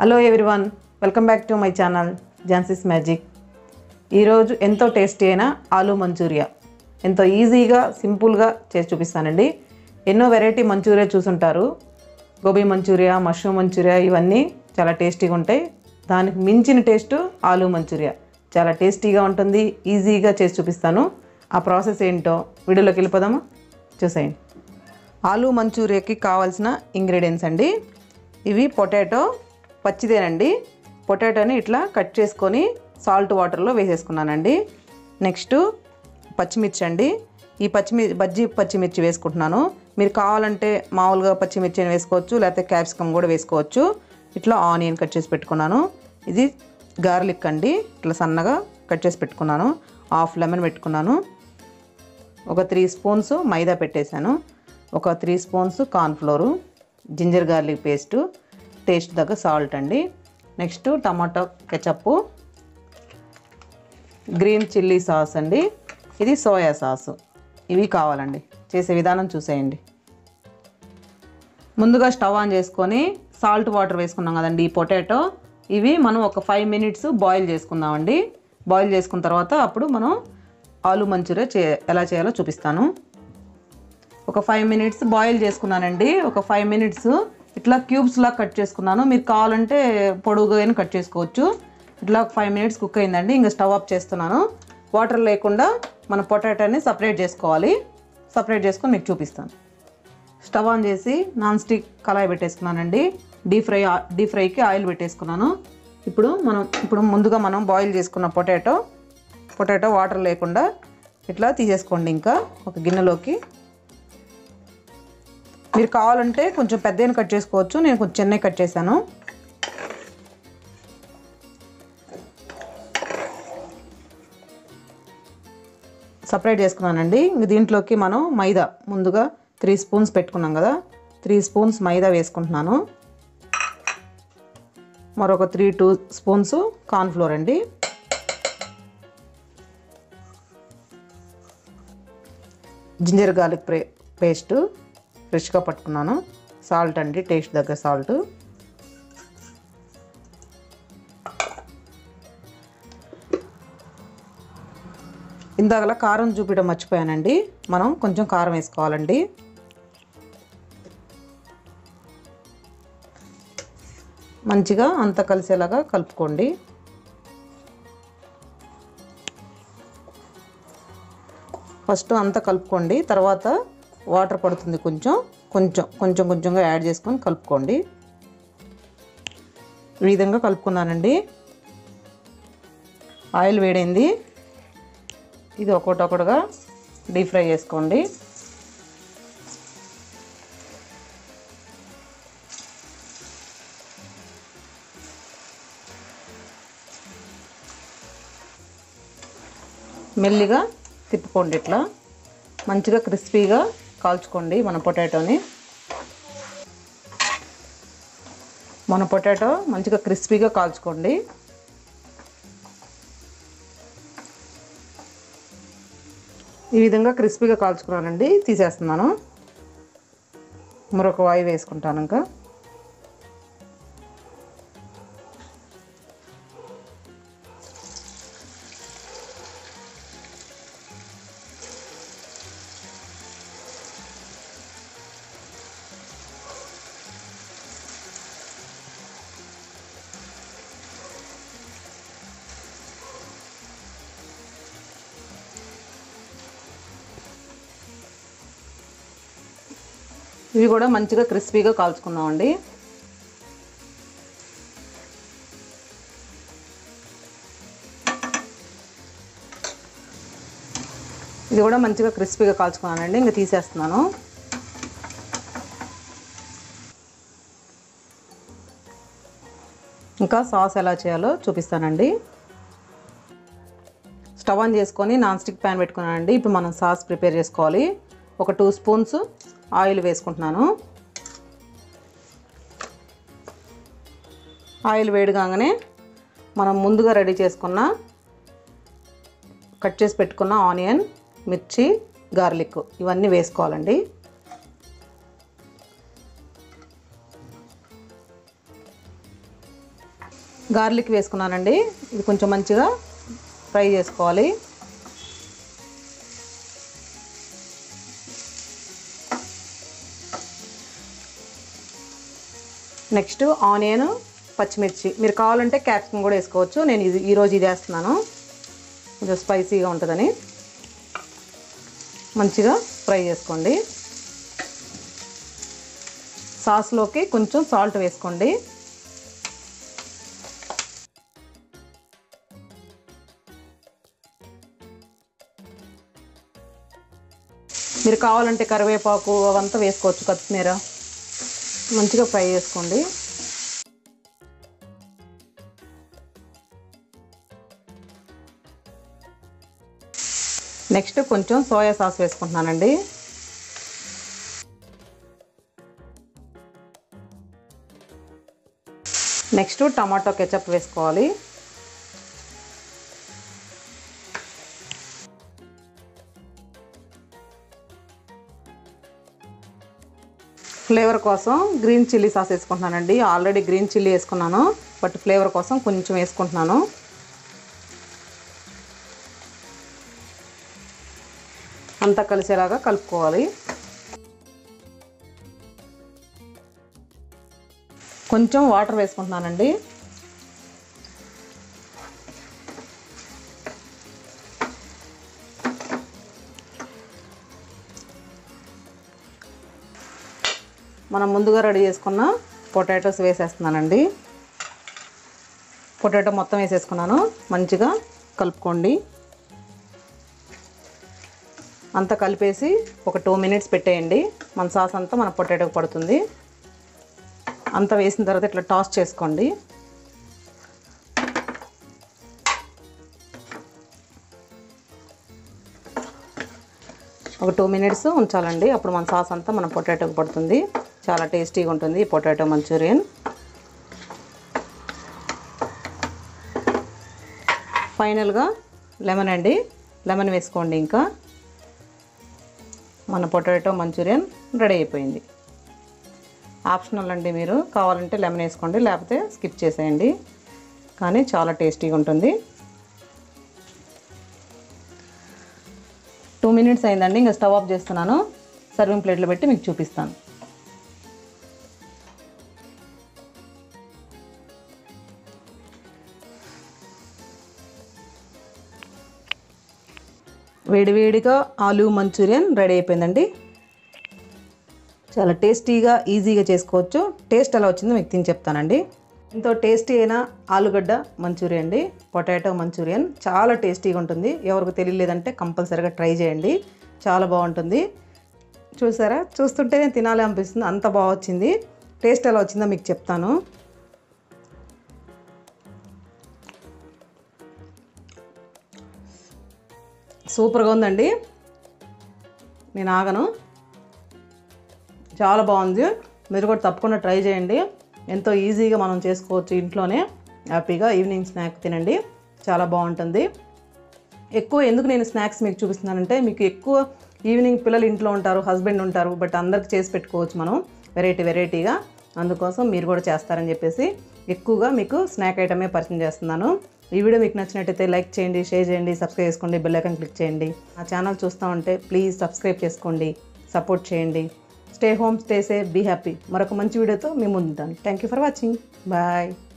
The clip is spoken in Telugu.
Hello everyone, welcome back to my channel Jhansi's magic. ఈరోజు ఎంతో టేస్టీ అయిన ఆలూ మంచూరియా ఎంతో ఈజీగా సింపుల్గా చేసి చూపిస్తానండి. ఎన్నో వెరైటీ మంచూరియా చూసుంటారు, గోబీ మంచూరియా, మష్రూమ్ మంచూరియా, ఇవన్నీ చాలా టేస్టీగా ఉంటాయి. దానికి మించిన టేస్ట్ ఆలూ మంచూరియా చాలా టేస్టీగా ఉంటుంది. ఈజీగా చేసి చూపిస్తాను. ఆ ప్రాసెస్ ఏంటో వీడియోలోకి వెళ్ళిపోదామా, చూసేయండి. ఆలూ మంచూరియాకి కావాల్సిన ఇంగ్రీడియంట్స్ అండి. ఇవి పొటాటో, పచ్చిదేనండి. పొటాటోని ఇట్లా కట్ చేసుకొని సాల్ట్ వాటర్లో వేసేసుకున్నానండి. నెక్స్ట్ పచ్చిమిర్చి అండి. ఈ బజ్జీ పచ్చిమిర్చి వేసుకుంటున్నాను. మీరు కావాలంటే మామూలుగా పచ్చిమిర్చిని వేసుకోవచ్చు, లేకపోతే క్యాప్సికమ్ కూడా వేసుకోవచ్చు. ఇట్లా ఆనియన్ కట్ చేసి పెట్టుకున్నాను. ఇది గార్లిక్ అండి, ఇట్లా సన్నగా కట్ చేసి పెట్టుకున్నాను. హాఫ్ లెమన్ పెట్టుకున్నాను. ఒక 3 స్పూన్స్ మైదా పెట్టేశాను. ఒక 3 spoons cornflour, ginger garlic paste, taste తగ్గ సాల్ట్ అండి. Next tomato ketchup, green chilli sauce అండి, ఇది సోయా సాసు. ఇవి కావాలండి. చేసే విధానం చూసేయండి. ముందుగా స్టవ్ ఆన్ చేసుకొని సాల్ట్ వాటర్ వేసుకున్నాం కదండి. ఈ పొటాటో ఇవి మనం ఒక 5 మినిట్స్ బాయిల్ చేసుకుందామండి. బాయిల్ చేసుకున్న తర్వాత అప్పుడు మనం ఆలూ మంచూరియా ఎలా చేయాలో చూపిస్తాను. ఒక 5 మినిట్స్ బాయిల్ చేసుకున్నానండి. ఒక 5 మినిట్స్ ఇట్లా క్యూబ్స్లా కట్ చేసుకున్నాను. మీరు కావాలంటే పొడుగుగా కట్ చేసుకోవచ్చు. ఇట్లా 5 మినిట్స్ కుక్ అయిందండి. ఇంకా స్టవ్ ఆఫ్ చేస్తున్నాను. వాటర్ లేకుండా మన పొటాటోని సపరేట్ చేసుకోవాలి. సపరేట్ చేసుకొని మీకు చూపిస్తాను. స్టవ్ ఆన్ చేసి నాన్ స్టిక్ కళాయి పెట్టేసుకున్నానండి. డీప్ ఫ్రైకి ఆయిల్ పెట్టేసుకున్నాను. ఇప్పుడు ముందుగా మనం బాయిల్ చేసుకున్న పొటాటో వాటర్ లేకుండా ఇట్లా తీసేసుకోండి. ఇంకా ఒక గిన్నెలోకి మీరు కావాలంటే కొంచెం పెద్దగా కట్ చేసుకోవచ్చు. నేను కొంచెం చిన్నగా కట్ చేశాను. సపరేట్ చేసుకున్నానండి. ఇంక దీంట్లోకి మనం మైదా ముందుగా 3 స్పూన్స్ పెట్టుకున్నాం కదా, 3 స్పూన్స్ మైదా వేసుకుంటున్నాను. మరొక 2 స్పూన్స్ కార్న్ఫ్లోర్ అండి. జింజర్ గార్లిక్ పేస్టు ఫ్రెష్గా పట్టుకున్నాను. సాల్ట్ అండి, టేస్ట్ తగ్గ సాల్ట్. ఇందాకలా కారం చూపించడం మర్చిపోయానండి. మనం కొంచెం కారం వేసుకోవాలండి. మంచిగా అంతా కలిసేలాగా కలుపుకోండి. ఫస్ట్ అంతా కలుపుకోండి. తర్వాత వాటర్ పడుతుంది, కొంచెంగా యాడ్ చేసుకొని కలుపుకోండి. ఈ విధంగా కలుపుకున్నానండి. ఆయిల్ వేడైంది. ఇది ఒక్కొక్కటిగా డీప్ ఫ్రై చేసుకోండి. మెల్లిగా తిప్పుకోండి. ఇట్లా మంచిగా క్రిస్పీగా కాల్చుకోండి మన పొటాటోని. మంచిగా క్రిస్పీగా కాల్చుకోండి. ఈ విధంగా క్రిస్పీగా కాల్చుకున్నానండి. తీసేస్తున్నాను. మరొక వాయి వేసుకుంటాను. ఇంకా ఇవి కూడా మంచిగా క్రిస్పీగా కాల్చుకుందామండి. ఇది కూడా మంచిగా క్రిస్పీగా కాల్చుకున్నానండి. ఇంకా తీసేస్తున్నాను. ఇంకా సాస్ ఎలా చేయాలో చూపిస్తానండి. స్టవ్ ఆన్ చేసుకొని నాన్ స్టిక్ ప్యాన్ పెట్టుకున్నానండి. ఇప్పుడు మనం సాస్ ప్రిపేర్ చేసుకోవాలి. ఒక 2 స్పూన్స్ ఆయిల్ వేసుకుంటున్నాను. ఆయిల్ వేడిగానే మనం ముందుగా రెడీ చేసుకున్న కట్ చేసి పెట్టుకున్న ఆనియన్, మిర్చి, గార్లిక్ ఇవన్నీ వేసుకోవాలండి. గార్లిక్ వేసుకున్నానండి. ఇది కొంచెం మంచిగా ఫ్రై చేసుకోవాలి. నెక్స్ట్ ఆనియన్, పచ్చిమిర్చి. మీరు కావాలంటే క్యాప్సికమ్ కూడా వేసుకోవచ్చు. నేను ఈరోజు ఇది వేస్తున్నాను, కొంచెం స్పైసీగా ఉంటుందని. మంచిగా ఫ్రై చేసుకోండి. సాస్లోకి కొంచెం సాల్ట్ వేసుకోండి. మీరు కావాలంటే కరివేపాకు అవంతా వేసుకోవచ్చు, కొత్తిమీర. మంచిగా ఫ్రై చేసుకోండి. నెక్స్ట్ కొంచెం సోయా సాస్ వేసుకుంటున్నానండి. నెక్స్ట్ టమాటో కెచప్ వేసుకోవాలి. ఫ్లేవర్ కోసం గ్రీన్ చిల్లీ సాస్ వేసుకుంటున్నానండి. ఆల్రెడీ గ్రీన్ చిల్లీ వేసుకున్నాను, బట్ ఫ్లేవర్ కోసం కొంచెం వేసుకుంటున్నాను. అంతా కలిసేలాగా కలుపుకోవాలి. కొంచెం వాటర్ వేసుకుంటున్నానండి. మనం ముందుగా రెడీ చేసుకున్న పొటాటోస్ వేసేస్తున్నానండి. పొటాటో మొత్తం వేసేసుకున్నాను. మంచిగా కలుపుకోండి. అంతా కలిపేసి ఒక 2 minutes పెట్టేయండి. మన సాస్ అంతా మన పొటాటోకి పడుతుంది. అంతా వేసిన తర్వాత ఇట్లా టాస్ చేసుకోండి. ఒక 2 minutes ఉంచాలండి. అప్పుడు మన సాస్ అంతా మన పొటాటోకి పడుతుంది. చాలా టేస్టీగా ఉంటుంది ఈ పొటాటో మంచూరియన్. ఫైనల్గా లెమన్ అండి, లెమన్ వేసుకోండి. ఇంకా మన పొటాటో మంచూరియన్ రెడీ అయిపోయింది. ఆప్షనల్ అండి, మీరు కావాలంటే లెమన్ వేసుకోండి, లేకపోతే స్కిప్ చేసేయండి. కానీ చాలా టేస్టీగా ఉంటుంది. 2 minutes అయిందండి. ఇంకా స్టవ్ ఆఫ్ చేస్తున్నాను. సర్వింగ్ ప్లేట్లో పెట్టి మీకు చూపిస్తాను. వేడివేడిగా ఆలూ మంచూరియన్ రెడీ అయిపోయిందండి. చాలా టేస్టీగా ఈజీగా చేసుకోవచ్చు. టేస్ట్ ఎలా వచ్చిందో మీకు తిని చెప్తానండి. ఎంతో టేస్టీ అయిన ఆలుగడ్డ మంచూరియన్ అండి, పొటాటో మంచూరియన్. చాలా టేస్టీగా ఉంటుంది. ఎవరికి తెలియలేదంటే కంపల్సరీగా ట్రై చేయండి, చాలా బాగుంటుంది. చూసారా, చూస్తుంటేనే తినాలి అనిపిస్తుంది, అంత బాగా వచ్చింది. టేస్ట్ ఎలా వచ్చిందో మీకు చెప్తాను. సూపర్గా ఉందండి. నేను ఆగను, చాలా బాగుంది. మీరు కూడా తప్పకుండా ట్రై చేయండి. ఎంతో ఈజీగా మనం చేసుకోవచ్చు ఇంట్లోనే. హ్యాపీగా ఈవినింగ్ స్నాక్ తినండి, చాలా బాగుంటుంది. ఎక్కువ ఎందుకు నేను స్నాక్స్ మీకు చూపిస్తున్నానంటే, మీకు ఎక్కువ ఈవినింగ్ పిల్లలు ఇంట్లో ఉంటారు, హస్బెండ్ ఉంటారు, బట్ అందరికి చేసి పెట్టుకోవచ్చు మనం వెరైటీగా. అందుకోసం మీరు కూడా చేస్తారని చెప్పేసి ఎక్కువగా మీకు స్నాక్ ఐటమే పరిచయం చేస్తున్నాను. ఈ వీడియో మీకు నచ్చినట్టయితే లైక్ చేయండి, షేర్ చేయండి, సబ్స్క్రైబ్ చేసుకోండి, బెల్ ఐకాన్ క్లిక్ చేయండి. నా ఛానల్ చూస్తూ ఉంటే ప్లీజ్ సబ్స్క్రైబ్ చేసుకోండి, సపోర్ట్ చేయండి. Stay home, stay safe, be happy. మరొక మంచి వీడియోతో మీ ముందుంటాను. Thank you for watching. Bye.